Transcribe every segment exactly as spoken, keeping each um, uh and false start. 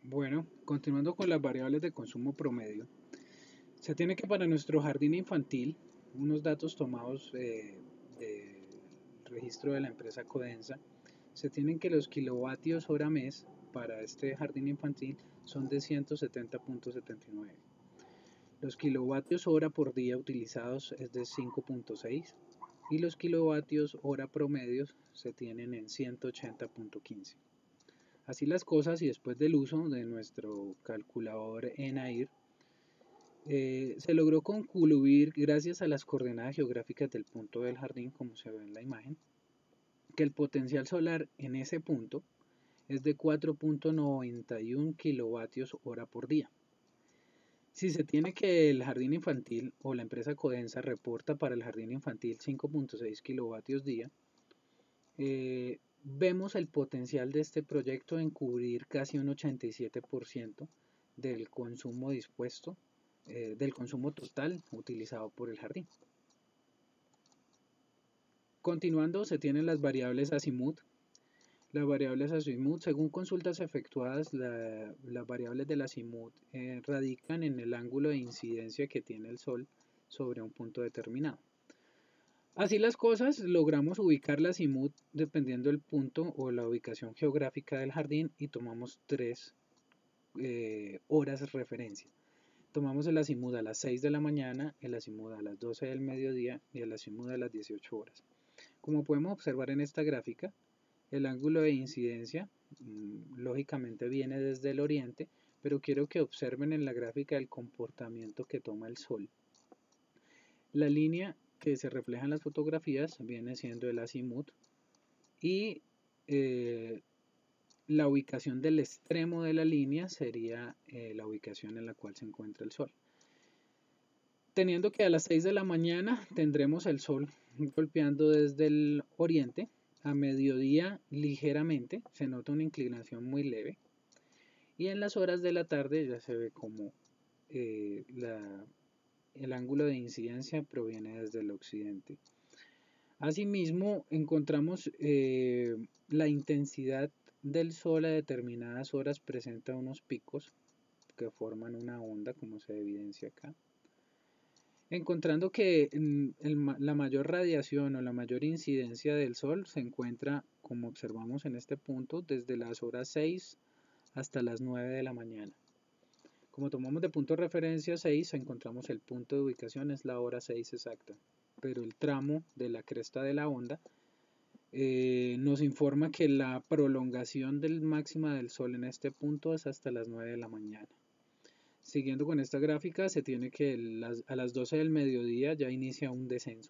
Bueno, continuando con las variables de consumo promedio, se tiene que para nuestro jardín infantil, unos datos tomados eh, del registro de la empresa Codensa, se tienen que los kilovatios hora mes para este jardín infantil son de ciento setenta punto setenta y nueve. Los kilovatios hora por día utilizados es de cinco punto seis y los kilovatios hora promedios se tienen en ciento ochenta punto quince. Así las cosas, y después del uso de nuestro calculador ENAIR, eh, se logró concluir, gracias a las coordenadas geográficas del punto del jardín, como se ve en la imagen, que el potencial solar en ese punto es de cuatro punto noventa y uno kilovatios hora por día. Si se tiene que el jardín infantil o la empresa Codensa reporta para el jardín infantil cinco punto seis kilovatios día, eh, vemos el potencial de este proyecto en cubrir casi un ochenta y siete por ciento del consumo dispuesto, eh, del consumo total utilizado por el jardín. Continuando, se tienen las variables azimut. Las variables azimut, según consultas efectuadas, la, las variables del azimut eh, radican en el ángulo de incidencia que tiene el Sol sobre un punto determinado. Así las cosas, logramos ubicar la azimut dependiendo del punto o la ubicación geográfica del jardín y tomamos tres eh, horas referencia. Tomamos el azimut a las seis de la mañana, el azimut a las doce del mediodía y el azimut a las dieciocho horas. Como podemos observar en esta gráfica, el ángulo de incidencia mmm, lógicamente viene desde el oriente, pero quiero que observen en la gráfica el comportamiento que toma el Sol. La línea que se refleja en las fotografías viene siendo el azimut y eh, la ubicación del extremo de la línea sería eh, la ubicación en la cual se encuentra el Sol. Teniendo que a las seis de la mañana tendremos el Sol golpeando desde el oriente, a mediodía ligeramente, se nota una inclinación muy leve, y en las horas de la tarde ya se ve como eh, la, el ángulo de incidencia proviene desde el occidente. Asimismo, encontramos eh, la intensidad del Sol a determinadas horas presenta unos picos que forman una onda, como se evidencia acá. Encontrando que el, la mayor radiación o la mayor incidencia del Sol se encuentra, como observamos en este punto, desde las horas seis hasta las nueve de la mañana. Como tomamos de punto de referencia seis, encontramos el punto de ubicación, es la hora seis exacta, pero el tramo de la cresta de la onda eh, nos informa que la prolongación del máxima del Sol en este punto es hasta las nueve de la mañana. Siguiendo con esta gráfica, se tiene que las, a las doce del mediodía ya inicia un descenso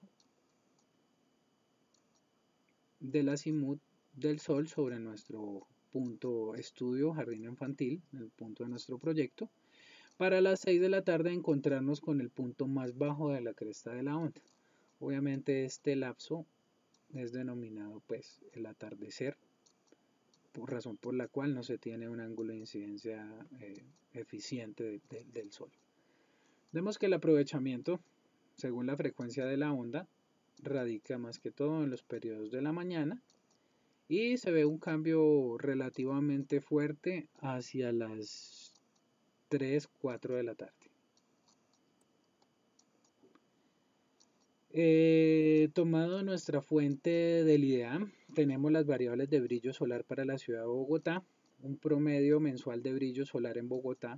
del azimut del Sol sobre nuestro punto estudio jardín infantil, el punto de nuestro proyecto, para las seis de la tarde encontrarnos con el punto más bajo de la cresta de la onda. Obviamente este lapso es denominado pues el atardecer, por razón por la cual no se tiene un ángulo de incidencia eh, eficiente de, de, del Sol. Vemos que el aprovechamiento, según la frecuencia de la onda, radica más que todo en los periodos de la mañana y se ve un cambio relativamente fuerte hacia las tres, cuatro de la tarde. Eh, tomado nuestra fuente del I D E A M, tenemos las variables de brillo solar para la ciudad de Bogotá, un promedio mensual de brillo solar en Bogotá.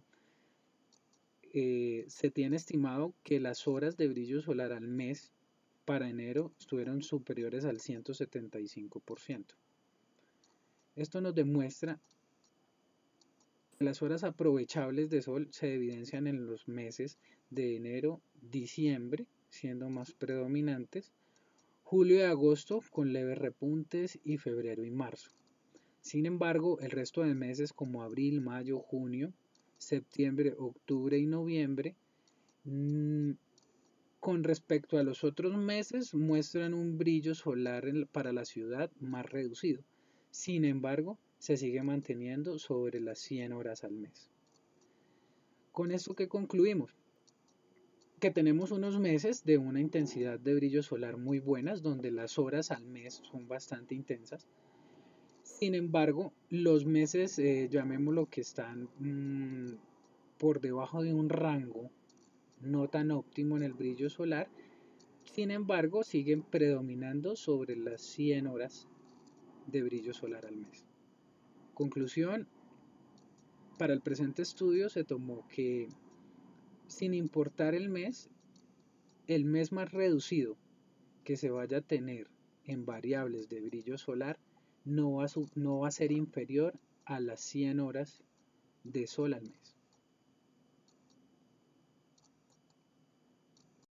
Eh, se tiene estimado que las horas de brillo solar al mes para enero estuvieron superiores al ciento setenta y cinco por ciento. Esto nos demuestra que las horas aprovechables de sol se evidencian en los meses de enero, diciembre, siendo más predominantes, julio y agosto con leves repuntes y febrero y marzo. Sin embargo, el resto de meses como abril, mayo, junio, septiembre, octubre y noviembre, mmm, con respecto a los otros meses, muestran un brillo solar para la ciudad más reducido. Sin embargo, se sigue manteniendo sobre las cien horas al mes. Con esto que concluimos, que tenemos unos meses de una intensidad de brillo solar muy buenas, donde las horas al mes son bastante intensas, Sin embargo, los meses, eh, llamémoslo que están mm, por debajo de un rango no tan óptimo en el brillo solar, sin embargo, siguen predominando sobre las cien horas de brillo solar al mes. Conclusión, para el presente estudio se tomó que, sin importar el mes, el mes más reducido que se vaya a tener en variables de brillo solar no va a, no va a ser inferior a las cien horas de sol al mes.